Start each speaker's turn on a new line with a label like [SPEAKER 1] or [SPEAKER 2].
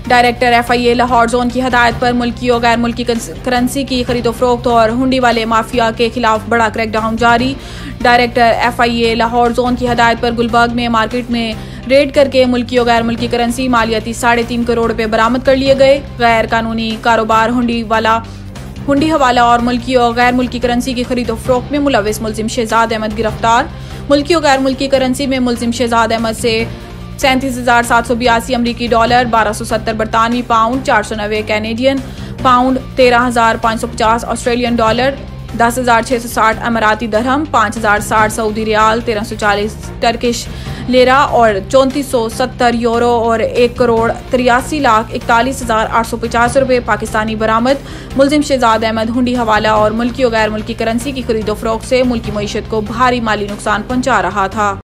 [SPEAKER 1] Director FIA Lahore zone की हदायत पर मुल्की और गैर मुल्की करेंसी की खरीदो फरोख्त और हुंडी वाले माफिया के खिलाफ बड़ा क्रैकडाउन जारी। डायरेक्टर FIA लाहौर जोन की हदायत पर गुलबर्ग में मार्केट में रेड करके मुल्की और गैर मुल्की करेंसी मालियाती 3.5 करोड़ रुपए बरामद कर लिए गए। गैर कानूनी कारोबार, हुंडी हवाला और मुल्की और गैर मुल्की करेंसी की खरीदो फरोख्त में मुलविस मुल्जिम शहजाद अहमद गिरफ्तार। मुल्की और गैर मुल्की करेंसी में मुल्जिम शहजाद अहमद से 37,782 अमरीकी डॉलर, 1270 बरतानवी pound, 490 Canadian pound, 13,550 Australian dollar, 10,660 अमाराती दरहम, 5,060 सऊदी रियाल, 1340 टर्किश लेरा और 3470 यूरो और 1,83,41,850 रुपये पाकिस्तानी बरामद। मुल्जिम शहजाद अहमद हुंडी हवाला और मुल्की और गैर मुल्की करेंसी की खरीदो फरोख्त से मुल्की मईशत को भारी माली नुकसान पहुंचा रहा था।